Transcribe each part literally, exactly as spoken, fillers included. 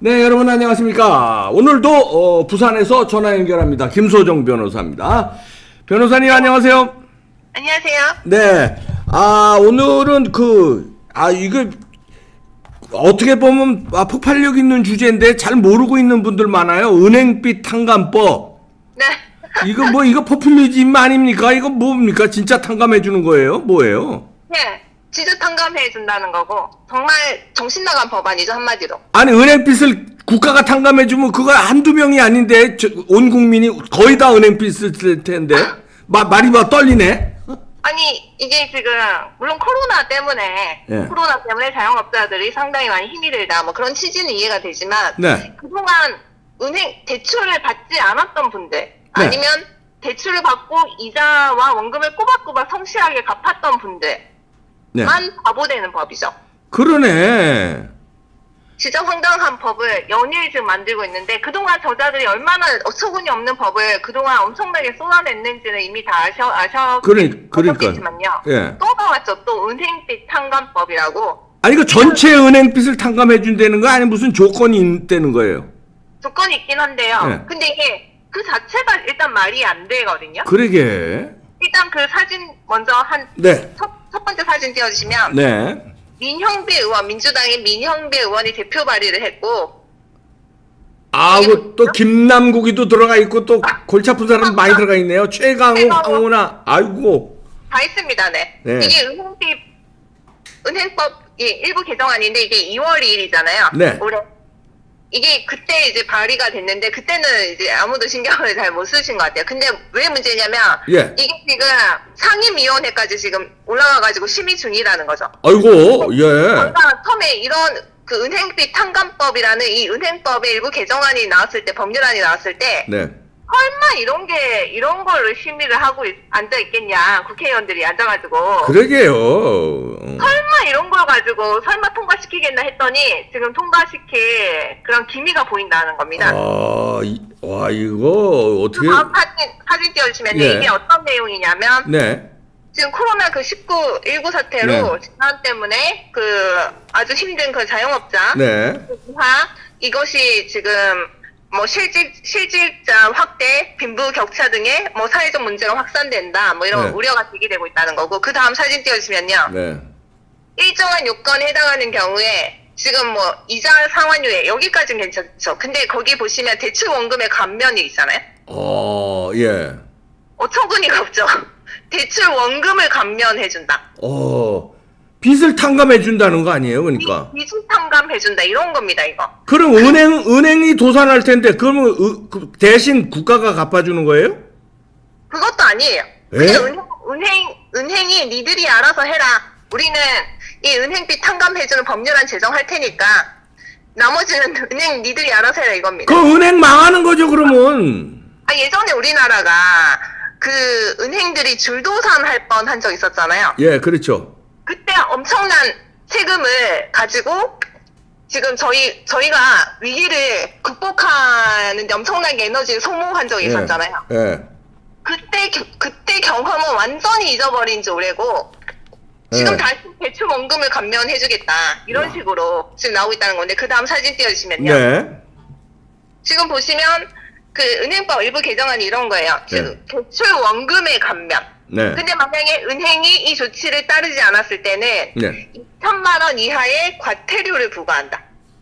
네, 여러분 안녕하십니까. 오늘도 어, 부산에서 전화 연결합니다. 김소정 변호사입니다. 변호사님 안녕하세요. 안녕하세요. 네, 아 오늘은 그 아 이거 어떻게 보면 아, 폭발력 있는 주제인데 잘 모르고 있는 분들 많아요. 은행빚 탕감법. 네. 이거 뭐 이거 포퓰리즘 아닙니까? 이거 뭡니까? 진짜 탕감해 주는 거예요? 뭐예요? 네. 진짜 탕감해 준다는 거고 정말 정신 나간 법안이죠, 한마디로. 아니 은행빚을 국가가 탕감해 주면 그거 한두 명이 아닌데 저, 온 국민이 거의 다 은행빚을 쓸 텐데 마, 말이 막 떨리네. 아니 이게 지금 물론 코로나 때문에 예. 코로나 때문에 자영업자들이 상당히 많이 힘이 들다 뭐 그런 취지는 이해가 되지만 네. 그동안 은행 대출을 받지 않았던 분들 아니면 대출을 받고 이자와 원금을 꼬박꼬박 성실하게 갚았던 분들만 네. 바보되는 법이죠. 그러네. 진짜 황당한 법을 연일 지금 만들고 있는데 그동안 저자들이 얼마나 어처구니 없는 법을 그동안 엄청나게 쏟아냈는지는 이미 다 아셔, 아셔, 그래, 그러니까. 아셨겠지만요. 예. 또 나왔죠. 또 은행빚 탕감법이라고. 아니 그 전체 은행빚을 탕감해 준다는 거 아니 무슨 조건이 있다는 거예요? 조건이 있긴 한데요. 예. 근데 이게 그 자체가 일단 말이 안 되거든요. 그러게. 일단 그 사진 먼저 한 네. 첫, 첫 번째 사진 띄워주시면 네. 민형배 의원, 민주당의 민형배 의원이 대표 발의를 했고 아, 그 또 김남국이도 들어가 있고 또 골치 아픈 사람 많이 들어가 있네요. 최강욱, 황운하, 아이고. 다 있습니다. 네. 네. 이게 은행비 은행법 일부 개정안인데 이게 이월 이일이잖아요. 네. 올해. 이게 그때 이제 발의가 됐는데 그때는 이제 아무도 신경을 잘 못 쓰신 것 같아요. 근데 왜 문제냐면 예. 이게 지금 상임위원회까지 지금 올라가가지고 심의 중이라는 거죠. 아이고, 예. 그러니까 처음에 이런 그 은행빚 탕감법이라는 이 은행법의 일부 개정안이 나왔을 때 법률안이 나왔을 때 네. 설마 이런 게 이런 걸로 심의를 하고 있, 앉아 있겠냐 국회의원들이 앉아가지고 그러게요. 설마 이런 걸 가지고 설마 통과시키겠나 했더니 지금 통과시킬 그런 기미가 보인다는 겁니다. 아, 이, 와 이거 어떻게? 다음 사진 사진 띄워주시면 예. 이게 어떤 내용이냐면 네. 지금 코로나 그 십구, 일구 사태로 네. 재난 때문에 그 아주 힘든 그 자영업자 네. 화 이것이 지금 뭐 실직 실직자 확대, 빈부 격차 등의 뭐 사회적 문제가 확산된다. 뭐 이런 네. 우려가 제기되고 있다는 거고 그 다음 사진 띄워주시면요. 네. 일정한 요건에 해당하는 경우에 지금 뭐 이자 상환유예 여기까지는 괜찮죠. 근데 거기 보시면 대출 원금의 감면이 있잖아요. 어, 예. 어처구니가 없죠. 대출 원금을 감면해준다. 어, 빚을 탕감해 준다는 거 아니에요, 그러니까? 빚을 탕감해준다 이런 겁니다 이거. 그럼 은행 은행이 도산할 텐데 그러면 으, 그 대신 국가가 갚아주는 거예요? 그것도 아니에요. 에? 그냥 은행, 은행 은행이 니들이 알아서 해라. 우리는 이 은행빚 탕감해주는 법률안 제정할 테니까 나머지는 은행 니들이 알아서 해라 이겁니다. 그 은행 망하는 거죠, 그러면? 아, 예전에 우리나라가 그 은행들이 줄도산할 뻔한 적 있었잖아요. 예, 그렇죠. 그때 엄청난 세금을 가지고 지금 저희 저희가 위기를 극복하는데 엄청나게 에너지를 소모한 적이 예. 있었잖아요. 예. 그때 겨- 그때 경험은 완전히 잊어버린 지 오래고 지금 예. 다시 대출 원금을 감면해주겠다 이런 야. 식으로 지금 나오고 있다는 건데 그 다음 사진 띄워주시면요. 네. 지금 보시면 그 은행법 일부 개정안이 이런 거예요. 즉 대출 원금의 감면. 네. 근데 만약에 은행이 이 조치를 따르지 않았을 때는 네. 이천만 원 이하의 과태료를 부과한다.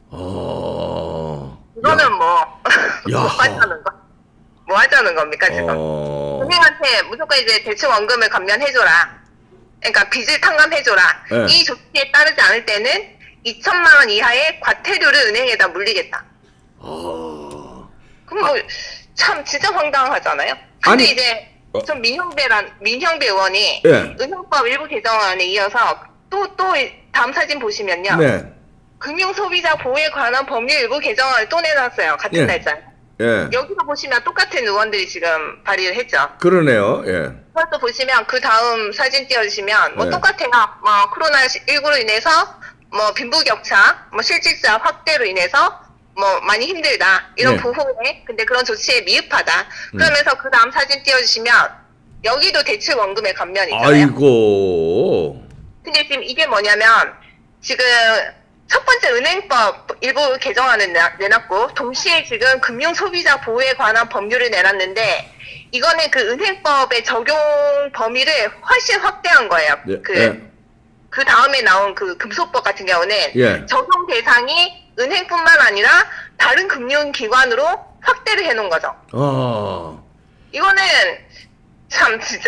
어. 이거는 야. 뭐, 야. 뭐 하자는 거? 뭐 하자는 겁니까, 지금? 어. 은행한테 무조건 이제 대출 원금을 감면해줘라. 그러니까 빚을 탕감해줘라. 네. 이 조치에 따르지 않을 때는 이천만 원 이하의 과태료를 은행에다 물리겠다. 어. 그럼 뭐, 참, 진짜 황당하잖아요? 근데 아니, 이제, 어. 전 민형배란, 민형배 의원이 예. 은행법 일부 개정안에 이어서 또, 또, 다음 사진 보시면요. 네. 금융소비자 보호에 관한 법률 일부 개정안을 또 내놨어요. 같은 예. 날짜. 예. 여기서 보시면 똑같은 의원들이 지금 발의를 했죠. 그러네요. 예. 그것도 보시면 그 다음 사진 띄워주시면 뭐 네. 똑같아요. 뭐 코로나십구로 인해서 뭐 빈부격차, 뭐 실직자 확대로 인해서 뭐 많이 힘들다 이런 네. 보호에 근데 그런 조치에 미흡하다. 그러면서 그 다음 사진 띄워주시면 여기도 대출 원금의 감면이 있잖아요. 아이고. 근데 지금 이게 뭐냐면 지금 첫 번째 은행법 일부 개정안을 내- 내놨고 동시에 지금 금융소비자 보호에 관한 법률을 내놨는데 이거는 그 은행법의 적용 범위를 훨씬 확대한 거예요. 예, 그, 예. 그 다음에 나온 그 금소법 같은 경우는 예. 적용 대상이 은행뿐만 아니라 다른 금융기관으로 확대를 해놓은 거죠. 어. 이거는 참 진짜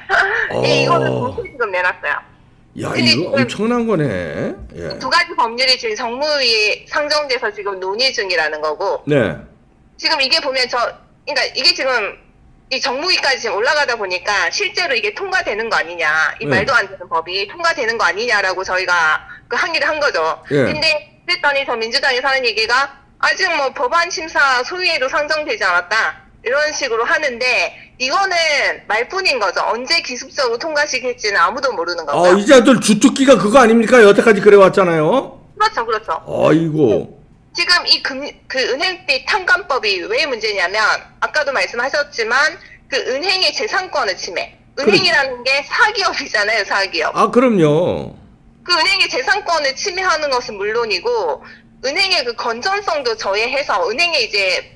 어. 예, 이거는 동시에 지금 내놨어요. 야, 근데 이거 지금 엄청난 거네. 예. 두 가지 법률이 지금 정무위에 상정돼서 지금 논의 중이라는 거고 네. 지금 이게 보면 저 그러니까 이게 지금 이 정무위까지 지금 올라가다 보니까 실제로 이게 통과되는 거 아니냐 이 네. 말도 안 되는 법이 통과되는 거 아니냐라고 저희가 그 항의를 한 거죠. 예. 근데 그랬더니 저 민주당에서 하는 얘기가 아직 뭐 법안 심사 소위에도 상정되지 않았다 이런 식으로 하는데 이거는 말뿐인 거죠. 언제 기습적으로 통과시킬지는 아무도 모르는 거고요. 어, 이제들 주특기가 그거 아닙니까? 여태까지 그래왔잖아요. 그렇죠, 그렇죠. 아이고. 지금 이 금, 그 은행비 탕감법이 왜 문제냐면, 아까도 말씀하셨지만, 그 은행의 재산권을 침해. 은행이라는 게 사기업이잖아요, 사기업. 아, 그럼요. 그 은행의 재산권을 침해하는 것은 물론이고, 은행의 그 건전성도 저해해서, 은행에 이제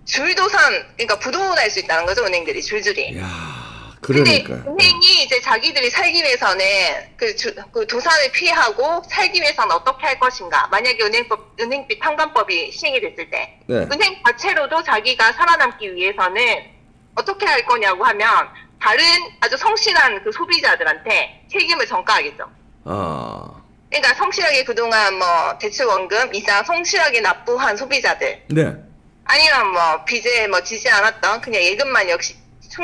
줄도산, 그러니까 부도날 수 있다는 거죠, 은행들이, 줄줄이. 야 근데 그러니까. 은행이 이제 자기들이 살기 위해서는 그, 주, 그 도산을 피하고 살기 위해서는 어떻게 할 것인가. 만약에 은행법, 은행비 탕감법이 시행이 됐을 때. 네. 은행 자체로도 자기가 살아남기 위해서는 어떻게 할 거냐고 하면 다른 아주 성실한 그 소비자들한테 책임을 전가하겠죠. 아. 그러니까 성실하게 그동안 뭐 대출 원금, 이자 성실하게 납부한 소비자들. 네. 아니면 뭐 빚을 뭐 지지 않았던 그냥 예금만 역시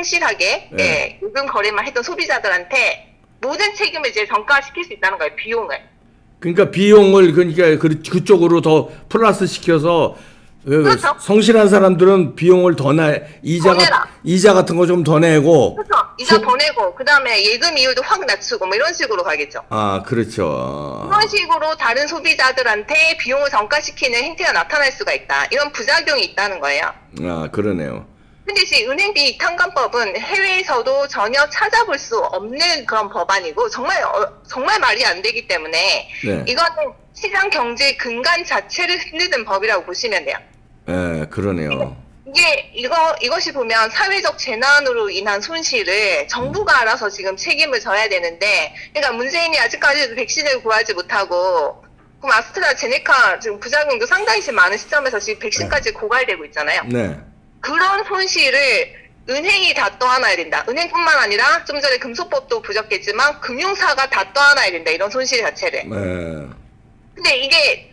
충실하게 네. 예, 예금 거래만 했던 소비자들한테 모든 책임을 이제 전가시킬 수 있다는 거예요. 비용을. 그러니까 비용을 그러니까 그 그쪽으로 더 플러스 시켜서 그 그렇죠. 성실한 사람들은 비용을 더 내, 더 이자가 내라. 이자 같은 거 좀 더 내고. 그렇죠. 이자 소- 더 내고 그 다음에 예금 이율도 확 낮추고 뭐 이런 식으로 가겠죠. 아, 그렇죠. 그런 식으로 다른 소비자들한테 비용을 전가시키는 행태가 나타날 수가 있다. 이런 부작용이 있다는 거예요. 아, 그러네요. 근데 지금 은행비 탕감법은 해외에서도 전혀 찾아볼 수 없는 그런 법안이고 정말 어, 정말 말이 안 되기 때문에 네. 이거는 시장 경제 근간 자체를 흔드는 법이라고 보시면 돼요. 예, 그러네요. 이게 이거 이것이 보면 사회적 재난으로 인한 손실을 정부가 알아서 지금 책임을 져야 되는데, 그러니까 문재인이 아직까지도 백신을 구하지 못하고, 그럼 아스트라제네카 지금 부작용도 상당히 지금 많은 시점에서 지금 백신까지 고갈되고 있잖아요. 네. 그런 손실을 은행이 다 떠안아야 된다. 은행뿐만 아니라 좀 전에 금소법도 부족했지만 금융사가 다 떠안아야 된다. 이런 손실 자체를. 네. 근데 이게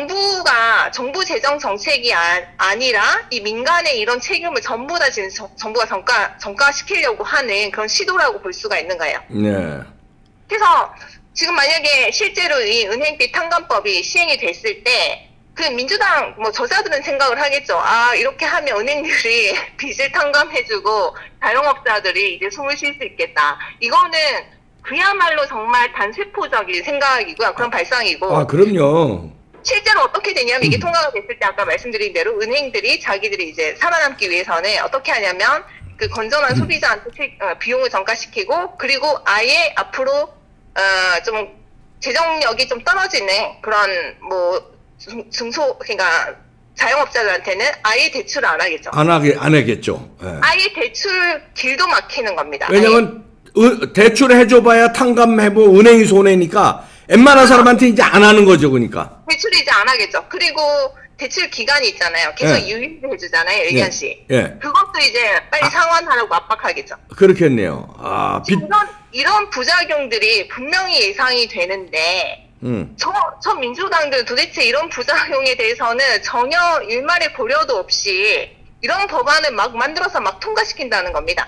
정부가 정부 재정 정책이 아, 아니라 이 민간의 이런 책임을 전부 다 지금 정, 정부가 전가 전가시키려고 하는 그런 시도라고 볼 수가 있는 거예요. 네. 그래서 지금 만약에 실제로 이 은행비 탕감법이 시행이 됐을 때 그 민주당 뭐 저자들은 생각을 하겠죠. 아, 이렇게 하면 은행들이 빚을 탕감해주고 자영업자들이 이제 숨을 쉴 수 있겠다. 이거는 그야말로 정말 단세포적인 생각이고요. 그런 발상이고. 아, 그럼요. 실제로 어떻게 되냐면 이게 통과가 됐을 때 아까 말씀드린 대로 은행들이 자기들이 이제 살아남기 위해서는 어떻게 하냐면 그 건전한 소비자한테 책- 어, 비용을 전가시키고 그리고 아예 앞으로 어, 좀 재정력이 좀 떨어지는 그런 뭐 중- 중소 그러니까 자영업자들한테는 아예 대출을 안 하겠죠. 안 하게 안 하겠죠. 예. 아예 대출 길도 막히는 겁니다. 왜냐면 은- 대출 해줘봐야 탕감해보 은행이 손해니까 웬만한 사람한테 이제 안 하는 거죠, 그러니까. 아예 대출을 이제 안 하겠죠. 그리고 대출 기간이 있잖아요. 계속 예. 유예를 해주잖아요. 일 년씩. 예, 그것도 이제 빨리 상환하라고 압박하겠죠. 그렇겠네요. 아, 빚, 이런, 이런 부작용들이 분명히 예상이 되는데, 음, 저, 저 민주당들 도대체 이런 부작용에 대해서는 전혀 일말의 고려도 없이 이런 법안을 막 만들어서 막 통과시킨다는 겁니다.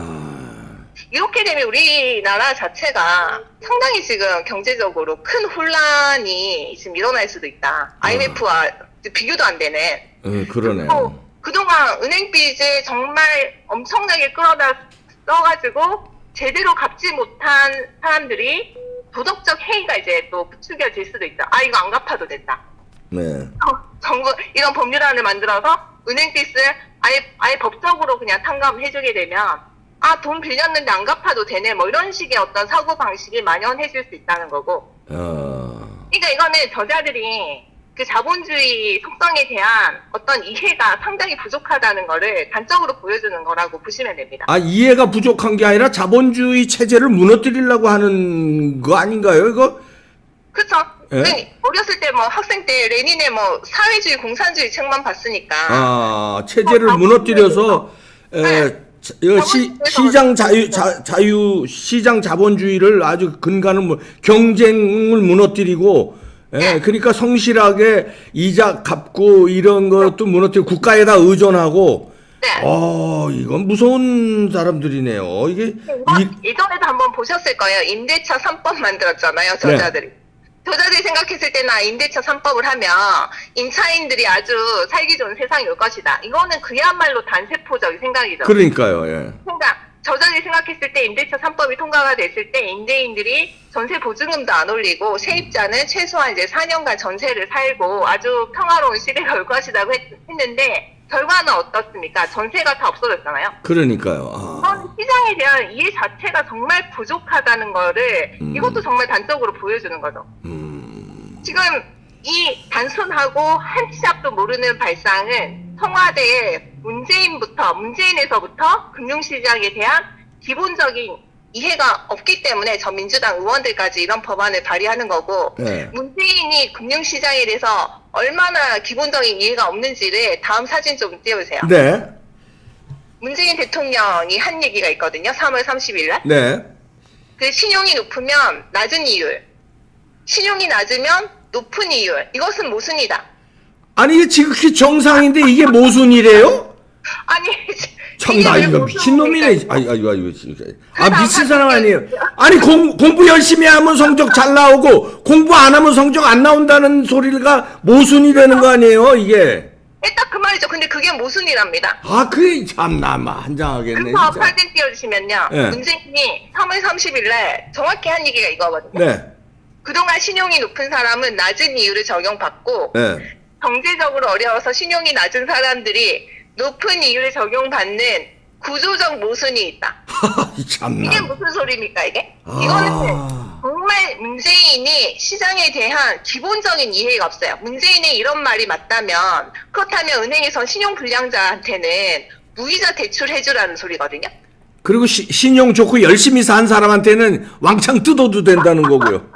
아, 이렇게 되면 우리나라 자체가 상당히 지금 경제적으로 큰 혼란이 지금 일어날 수도 있다. 아이엠에프와 비교도 안 되는. 음, 그러네요. 그리고 그동안 은행 빚을 정말 엄청나게 끌어다 써가지고 제대로 갚지 못한 사람들이 도덕적 해이가 이제 또 부추겨질 수도 있다. 아, 이거 안 갚아도 된다. 네, 정- 정부 이런 법률안을 만들어서 은행 빚을 아예 아예 법적으로 그냥 탕감해주게 되면 아, 돈 빌렸는데 안 갚아도 되네. 뭐 이런 식의 어떤 사고 방식이 만연해질 수 있다는 거고. 어, 그러니까 이거는 저자들이 그 자본주의 속성에 대한 어떤 이해가 상당히 부족하다는 거를 단적으로 보여주는 거라고 보시면 됩니다. 아, 이해가 부족한 게 아니라 자본주의 체제를 무너뜨리려고 하는 거 아닌가요, 이거? 그쵸. 예? 어렸을 때 뭐 학생 때 레닌의 뭐 사회주의 공산주의 책만 봤으니까. 아, 체제를 어, 무너뜨려서 에, 네. 자, 시, 시장 자유 자, 자유 시장 자본주의를 아주 근간을 뭐, 경쟁을 무너뜨리고 예, 네. 그러니까 성실하게 이자 갚고 이런 것도 무너뜨리고 국가에다 의존하고 네. 어, 이건 무서운 사람들이네요. 이게 이, 예전에도 한번 보셨을 거예요. 임대차 삼 법 만들었잖아요, 저자들이. 네. 저자들이 생각했을 때는 임대차 삼 법을 하면 임차인들이 아주 살기 좋은 세상이 올 것이다. 이거는 그야말로 단세포적인 생각이죠. 그러니까요. 예. 그러니까 저자들이 생각했을 때 임대차 삼 법이 통과가 됐을 때 임대인들이 전세 보증금도 안 올리고 세입자는 최소한 이제 사 년간 전세를 살고 아주 평화로운 시대가 올 것이라고 했, 했는데 결과는 어떻습니까? 전세가 다 없어졌잖아요. 그러니까요. 아. 그런 시장에 대한 이해 자체가 정말 부족하다는 거를 음. 이것도 정말 단적으로 보여주는 거죠. 음. 지금 이 단순하고 한 치 앞도 모르는 발상은 청와대의 문재인부터 문재인에서부터 금융시장에 대한 기본적인 이해가 없기 때문에 저 민주당 의원들까지 이런 법안을 발의하는 거고 네. 문재인이 금융시장에 대해서 얼마나 기본적인 이해가 없는지를 다음 사진 좀 띄워주세요. 네. 문재인 대통령이 한 얘기가 있거든요. 삼월 삼십일 날. 네. 그 신용이 높으면 낮은 이율, 신용이 낮으면 높은 이율. 이것은 모순이다. 아니 이게 지극히 정상인데 이게 모순이래요? 아니 참 나 이거 미친놈이네. 아이 아이고 아이고 아 미친 사람 아니에요. 아니 공, 공부 열심히 하면 성적 잘 나오고 공부 안 하면 성적 안 나온다는 소리가 모순이 되는 거 아니에요 이게? 딱 그 말이죠. 근데 그게 모순이랍니다. 아 그게 참나 한장하겠네. 그래서 사진 띄워주시면요. 네. 문재인이 삼월 삼십일 날 정확히 한 얘기가 이거거든요. 네. 그동안 신용이 높은 사람은 낮은 이율을 적용받고 네. 경제적으로 어려워서 신용이 낮은 사람들이 높은 이율을 적용받는 구조적 모순이 있다. 이게 무슨 소리입니까 이게? 아... 이거는 정말 문재인이 시장에 대한 기본적인 이해가 없어요. 문재인의 이런 말이 맞다면 그렇다면 은행에서 신용불량자한테는 무이자 대출해주라는 소리거든요. 그리고 시, 신용 좋고 열심히 산 사람한테는 왕창 뜯어도 된다는 거고요.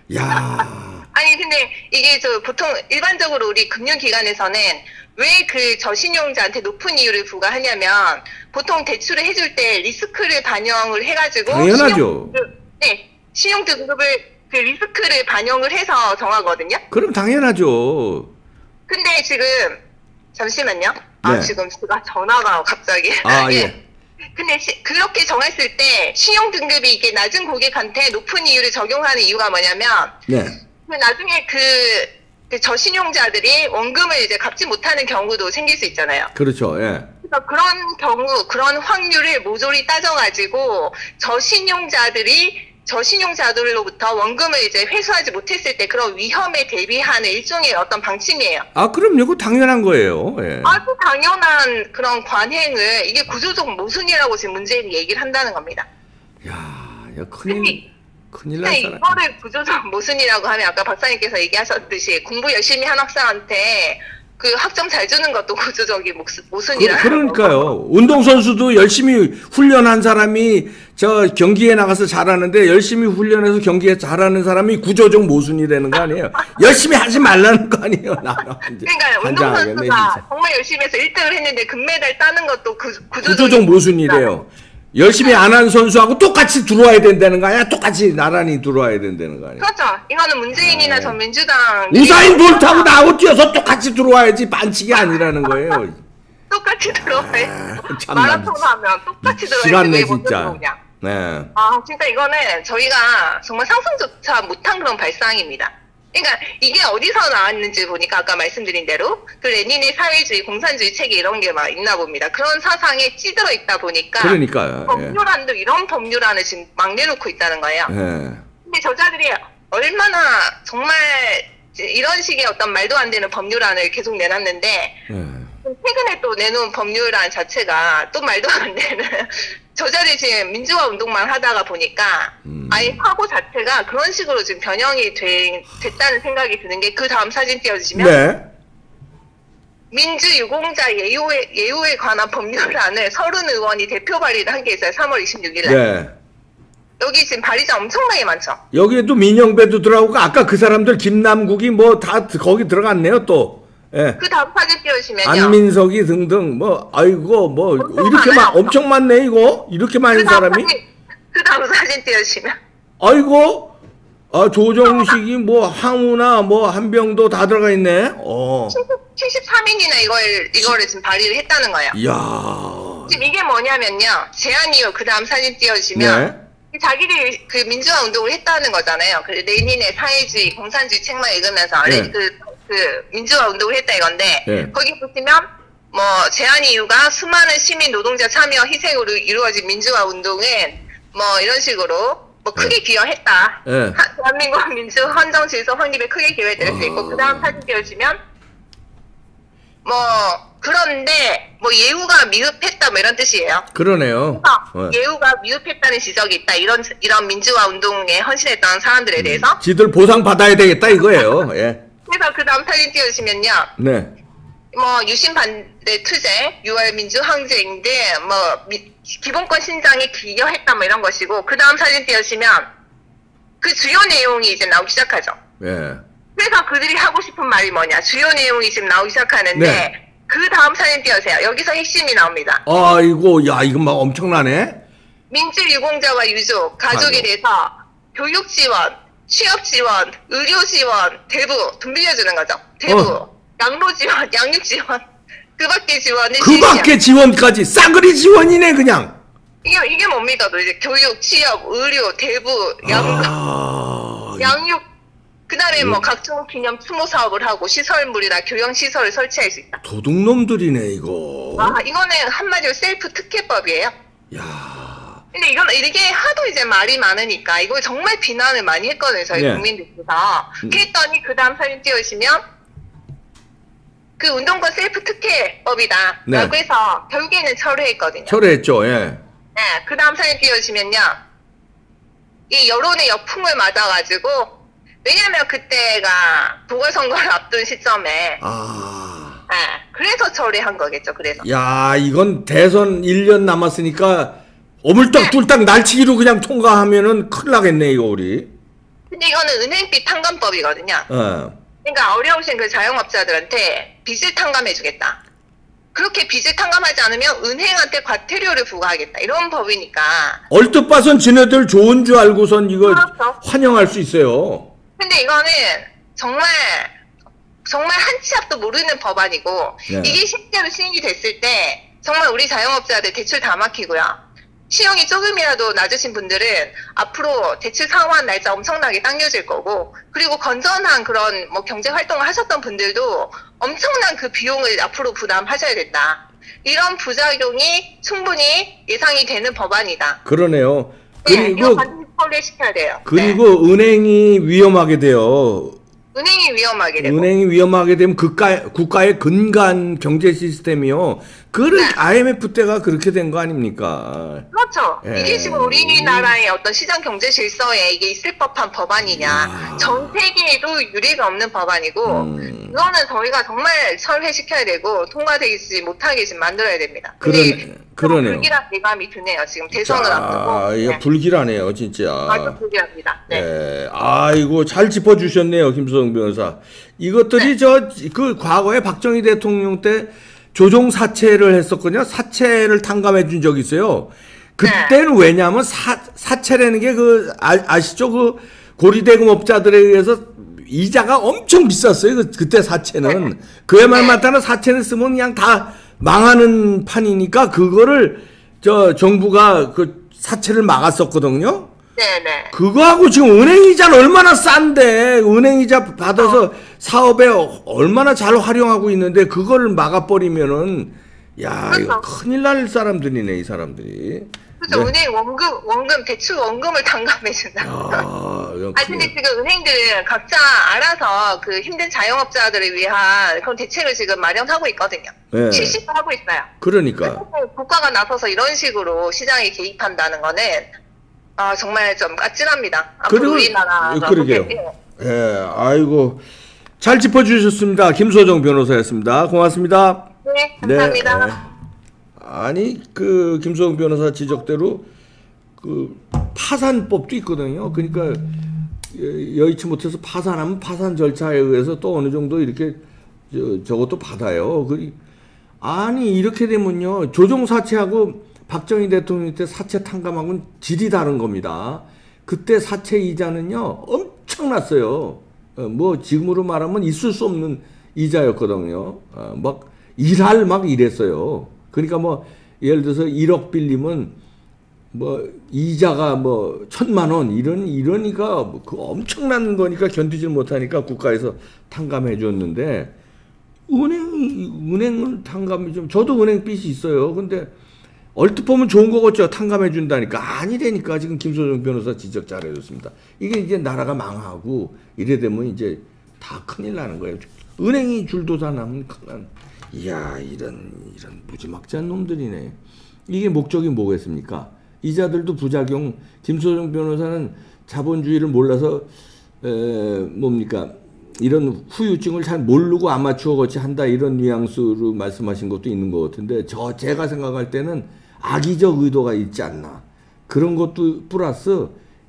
야. 아니 근데 이게 저 보통 일반적으로 우리 금융기관에서는 왜 그 저신용자한테 높은 이율을 부과하냐면 보통 대출을 해줄 때 리스크를 반영을 해가지고 당연하죠. 신용, 네, 신용 등급을 그 리스크를 반영을 해서 정하거든요. 그럼 당연하죠. 근데 지금 잠시만요. 아 네. 지금 제가 전화가 갑자기. 아 예. 근데 시, 그렇게 정했을 때 신용 등급이 이게 낮은 고객한테 높은 이율을 적용하는 이유가 뭐냐면 네. 그 나중에 그, 그 저신용자들이 원금을 이제 갚지 못하는 경우도 생길 수 있잖아요. 그렇죠. 예. 그래서 그런 경우 그런 확률을 모조리 따져가지고 저신용자들이 저신용자들로부터 원금을 이제 회수하지 못했을 때 그런 위험에 대비하는 일종의 어떤 방침이에요. 아, 그럼요. 그 당연한 거예요. 예. 아주 당연한 그런 관행을 이게 구조적 모순이라고 지금 문재인이 얘기를 한다는 겁니다. 야, 야 큰일, 큰일 날 사람. 이거를 구조적 모순이라고 하면 아까 박사님께서 얘기하셨듯이 공부 열심히 한 학생한테 그 학점 잘 주는 것도 구조적인 모순이라. 그, 그러니까요. 운동선수도 열심히 훈련한 사람이 저 경기에 나가서 잘하는데 열심히 훈련해서 경기에 잘하는 사람이 구조적 모순이 되는 거 아니에요? 열심히 하지 말라는 거 아니에요? 그러니까 운동선수가 정말 열심히 해서 일 등을 했는데 금메달 따는 것도 구, 구조적, 구조적 모순이래요. 열심히 안 한 선수하고 똑같이 들어와야 된다는 거 아니야? 똑같이 나란히 들어와야 된다는 거 아니야? 그렇죠. 이거는 문재인이나 전 민주당 우사인 볼트하고 나하고 뛰어서 똑같이 들어와야지 반칙이 아니라는 거예요. 똑같이 들어와야지. 아, 마라톤 하면 똑같이 들어와야지. 시간내 진짜. 네. 아 진짜 이거는 저희가 정말 상상조차 못한 그런 발상입니다. 그러니까 이게 어디서 나왔는지 보니까 아까 말씀드린 대로 그 레닌의 사회주의, 공산주의 책에 이런 게 막 있나 봅니다. 그런 사상에 찌들어 있다 보니까 그러니까요. 법률안도 예. 이런 법률안을 지금 막 내놓고 있다는 거예요. 예. 근데 저자들이 얼마나 정말 이런 식의 어떤 말도 안 되는 법률안을 계속 내놨는데 예. 최근에 또 내놓은 법률안 자체가 또 말도 안 되는 저 자리 지금 민주화 운동만 하다가 보니까 음. 아예 사고 자체가 그런 식으로 지금 변형이 되, 됐다는 생각이 드는 게 그 다음 사진 띄워주시면 네. 민주유공자 예우에, 예우에 관한 법률안을 서른 의원이 대표 발의를 한 게 있어요. 삼월 이십육일에. 네. 여기 지금 발의자 엄청나게 많죠. 여기에도 민영배도 들어가고 아까 그 사람들 김남국이 뭐 다 거기 들어갔네요 또. 예. 그 다음 사진 띄워주시면요. 안민석이 등등 뭐 아이고 뭐 엄청 이렇게 많아요. 막 엄청 많네 이거 이렇게 많은 그 다음 사람이. 사진, 그 다음 사진 띄워주시면. 아이고. 아 조정식이 뭐 항우나 뭐 한병도 다 들어가 있네. 어. 칠십삼 인이나 이걸, 이거를 지금 발의를 했다는 거예요. 이야. 지금 이게 뭐냐면요. 제안 이유 그 다음 사진 띄워주시면. 네. 자기들이 그 민주화 운동을 했다는 거잖아요. 그 레닌의 사회주의, 공산주의 책만 읽으면서 네. 그, 그 민주화 운동을 했다 이건데 네. 거기 보시면 뭐 제안 이유가 수많은 시민 노동자 참여 희생으로 이루어진 민주화 운동은 뭐 이런 식으로 뭐 크게 기여했다. 네. 하- 대한민국 민주 헌정 질서 확립에 크게 기여했다. 수 있고 그 다음 사진 띄워주시면 뭐 그런데 뭐 예우가 미흡했다 뭐 이런 뜻이에요. 그러네요. 그래서 네. 예우가 미흡했다는 지적이 있다. 이런 이런 민주화 운동에 헌신했던 사람들에 대해서. 지들 보상 받아야 되겠다 이거예요. 예. 그래서 그 다음 사진 띄워주시면요. 네. 뭐 유신 반대 투쟁, 유월 민주 항쟁 등 뭐 기본권 신장에 기여했다 뭐 이런 것이고 그 다음 사진 띄워주시면 그 주요 내용이 이제 나오기 시작하죠. 예. 그래서 그들이 하고 싶은 말이 뭐냐. 주요 내용이 지금 나오기 시작하는데 네. 그 다음 사진 띄워주세요. 여기서 핵심이 나옵니다. 아이고 야 이거 막 엄청나네. 민주유공자와 유족, 가족에 아이고. 대해서 교육 지원, 취업 지원, 의료 지원, 대부 돈 빌려주는 거죠. 대부, 어. 양로 지원, 양육 지원, 그 밖의 지원을 그 실시한. 밖에 지원까지 싸그리 지원이네 그냥. 이게 이게 뭡니까? 또 이제 교육, 취업, 의료, 대부, 양육, 아. 양육. 그다음에 뭐 음. 각종 기념 추모 사업을 하고 시설물이나 교양 시설을 설치할 수 있다. 도둑놈들이네 이거. 아, 이거는 한마디로 셀프 특혜법이에요. 야. 근데 이건 이게 하도 이제 말이 많으니까 이걸 정말 비난을 많이 했거든요. 저희 네. 국민들께서. 음. 그랬더니 그 다음 사진 띄우시면 그 운동권 셀프 특혜법이다. 네. 라고 해서 결국에는 철회했거든요. 철회했죠. 예. 네, 그 다음 사진 띄우시면요. 이 여론의 역풍을 맞아가지고 왜냐면 그때가 보궐선거를 앞둔 시점에 아. 네, 그래서 철회한 거겠죠. 그래서. 야 이건 대선 일 년 남았으니까 어물떡둘딱 날치기로 그냥 통과하면은 큰일 나겠네 이거 우리. 근데 이거는 은행빚 탕감법이거든요. 어. 그러니까 어려우신 그 자영업자들한테 빚을 탕감해주겠다. 그렇게 빚을 탕감하지 않으면 은행한테 과태료를 부과하겠다. 이런 법이니까. 얼뜻 봐선 지네들 좋은 줄 알고선 이거 그렇죠. 환영할 수 있어요. 근데 이거는 정말 정말 한 치 앞도 모르는 법안이고 네. 이게 실제로 시행이 됐을 때 정말 우리 자영업자들 대출 다 막히고요. 시형이 조금이라도 낮으신 분들은 앞으로 대출 상환 날짜 엄청나게 당겨질 거고 그리고 건전한 그런 뭐 경제 활동을 하셨던 분들도 엄청난 그 비용을 앞으로 부담하셔야 된다. 이런 부작용이 충분히 예상이 되는 법안이다. 그러네요. 네, 이거 그리고 반드시 처리시켜야 돼요. 그리고 은행이 위험하게 돼요. 네. 은행이 위험하게 되고. 은행이 위험하게 되면 국가, 국가의 근간 경제 시스템이요. 그 네. 아이엠에프 때가 그렇게 된 거 아닙니까? 그렇죠. 예. 이게 지금 우리나라의 어떤 시장 경제 질서에 이게 있을 법한 법안이냐. 야. 전 세계에도 유례가 없는 법안이고, 음. 이거는 저희가 정말 철회시켜야 되고, 통과되지 못하게 지금 만들어야 됩니다. 그러, 근데 그러네요. 불길한 예감이 드네요. 지금 대선을 자, 앞두고. 이거 네. 불길하네요, 진짜. 아주 불길합니다. 네. 예, 아이고 잘 짚어주셨네요, 김수성 변호사. 이것들이 네. 저 그 과거에 박정희 대통령 때 조종 사채를 했었거든요. 사채를 탕감해 준 적이 있어요. 그때는 왜냐하면 사 사채라는 게 그 아, 아시죠? 그 고리대금업자들에 의해서 이자가 엄청 비쌌어요. 그, 그때 사채는 네. 그에 말 네. 맞다는 사채를 쓰면 그냥 다 망하는 판이니까 그거를 저 정부가 그 사채를 막았었거든요. 네네. 그거하고 지금 은행이자는 얼마나 싼데 은행이자 받아서 사업에 얼마나 잘 활용하고 있는데 그걸 막아버리면은 야 이거 그렇죠. 큰일 날 사람들이네 이 사람들이. 그렇죠. 네. 은행 원금, 원금, 대출 원금을 탕감해준다. 아, 아, 근데 지금 은행들은 각자 알아서 그 힘든 자영업자들을 위한 그런 대책을 지금 마련하고 있거든요. 네. 실시도 하고 있어요. 그러니까. 국가가 나서서 이런 식으로 시장에 개입한다는 거는 아, 정말 좀 아찔합니다. 앞으로 그리고- 우리나라가. 그러게요. 그렇게- 예, 아이고 잘 짚어주셨습니다. 김소정 변호사였습니다. 고맙습니다. 네, 감사합니다. 네, 예. 아니 그 김소정 변호사 지적대로 그 파산법도 있거든요. 그러니까 여- 여의치 못해서 파산하면 파산 절차에 의해서 또 어느 정도 이렇게 저, 저것도 받아요. 그 아니 이렇게 되면요 조정 사채하고 박정희 대통령 때 사채 탕감하고는 질이 다른 겁니다. 그때 사채 이자는요 엄청났어요. 어, 뭐 지금으로 말하면 있을 수 없는 이자였거든요. 어, 막 일할 막 이랬어요. 그러니까 뭐 예를 들어서 일억 빌리면 뭐 이자가 뭐 천만 원 이런 이러니까 그 엄청난 거니까 견디질 못하니까 국가에서 탕감해 줬는데 은행이 은행은 탕감이 좀 저도 은행 빚이 있어요. 근데 얼핏 보면 좋은 거겠죠. 탕감해 준다니까 아니라니까. 지금 김소정 변호사 지적 잘해줬습니다. 이게 이제 나라가 망하고 이래 되면 이제 다 큰일 나는 거예요. 은행이 줄도사 나면 큰일 나는. 이야 이런 이런 무지막지한 놈들이네. 이게 목적이 뭐겠습니까? 이자들도 부작용. 김소정 변호사는 자본주의를 몰라서 에, 뭡니까 이런 후유증을 잘 모르고 아마추어 같이 한다 이런 뉘앙스로 말씀하신 것도 있는 것 같은데 저 제가 생각할 때는 악의적 의도가 있지 않나 그런 것도 플러스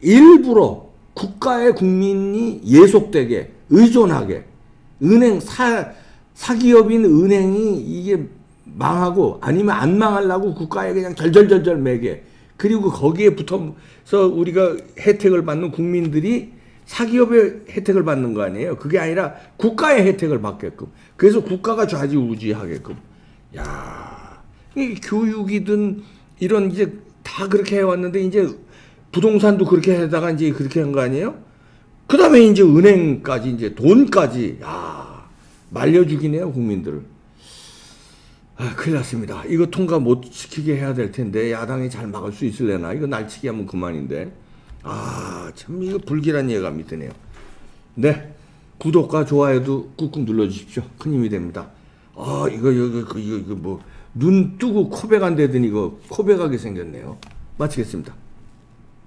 일부러 국가의 국민이 예속되게 의존하게 은행 사 사기업인 은행이 이게 망하고 아니면 안 망하려고 국가에 그냥 절절절절 매게 그리고 거기에 붙어서 우리가 혜택을 받는 국민들이 사기업의 혜택을 받는 거 아니에요. 그게 아니라 국가의 혜택을 받게끔. 그래서 국가가 좌지우지하게끔. 야, 이 교육이든 이런 이제 다 그렇게 해왔는데 이제 부동산도 그렇게 하다가 이제 그렇게 한 거 아니에요? 그 다음에 이제 은행까지 이제 돈까지 야 말려주기네요 국민들을. 아, 큰일 났습니다. 이거 통과 못 시키게 해야 될 텐데 야당이 잘 막을 수 있을래나? 이거 날치기 하면 그만인데. 아, 참 이거 불길한 예감이 드네요. 네, 구독과 좋아요도 꾹꾹 눌러주십시오. 큰 힘이 됩니다. 아, 이거 이거 이거, 이거 뭐 눈 뜨고 코백 안 되더니 이거 코백하게 생겼네요. 마치겠습니다.